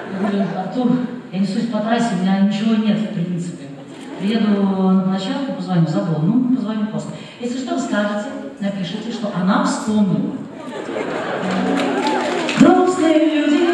Я говорю: Артур, я несусь по трассе, у меня ничего нет, в принципе. Приеду на площадку, позвоню, забыл, ну, позвоню после. Если что, скажете, напишите, что она вспомнила. Грустные люди